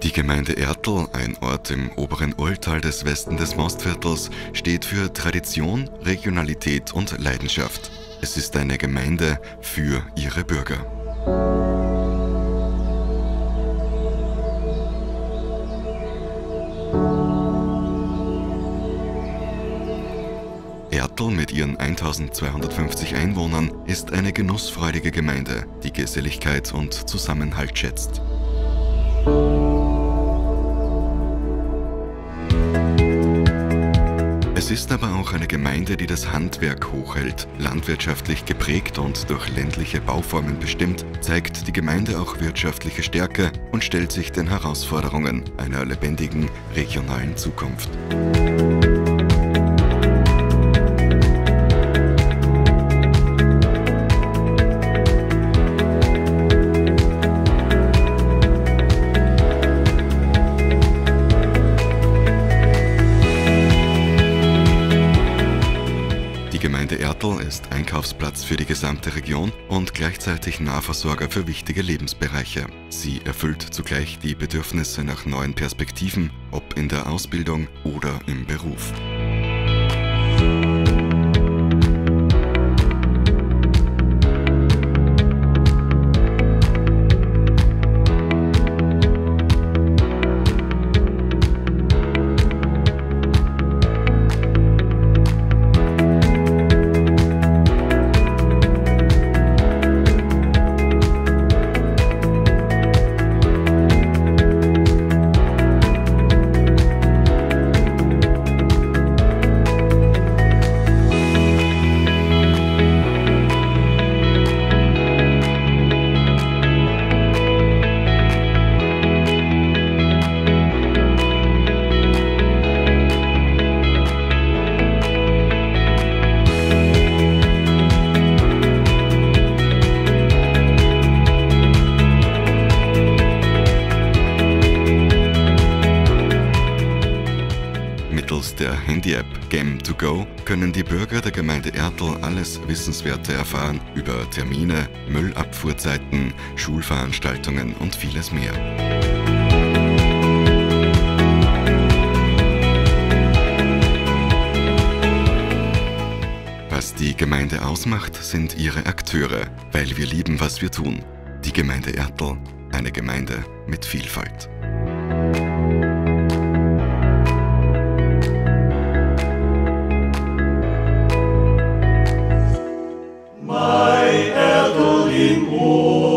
Die Gemeinde Ertl, ein Ort im oberen Olltal des Westen des Mostviertels, steht für Tradition, Regionalität und Leidenschaft. Es ist eine Gemeinde für ihre Bürger. Ertl mit ihren 1250 Einwohnern ist eine genussfreudige Gemeinde, die Geselligkeit und Zusammenhalt schätzt. Es ist aber auch eine Gemeinde, die das Handwerk hochhält. Landwirtschaftlich geprägt und durch ländliche Bauformen bestimmt, zeigt die Gemeinde auch wirtschaftliche Stärke und stellt sich den Herausforderungen einer lebendigen regionalen Zukunft. Die Gemeinde Ertl ist Einkaufsplatz für die gesamte Region und gleichzeitig Nahversorger für wichtige Lebensbereiche. Sie erfüllt zugleich die Bedürfnisse nach neuen Perspektiven, ob in der Ausbildung oder im Beruf. Mittels der Handy-App Gem2Go können die Bürger der Gemeinde Ertl alles Wissenswerte erfahren über Termine, Müllabfuhrzeiten, Schulveranstaltungen und vieles mehr. Was die Gemeinde ausmacht, sind ihre Akteure, weil wir lieben, was wir tun. Die Gemeinde Ertl, eine Gemeinde mit Vielfalt. Ertl im Ohr.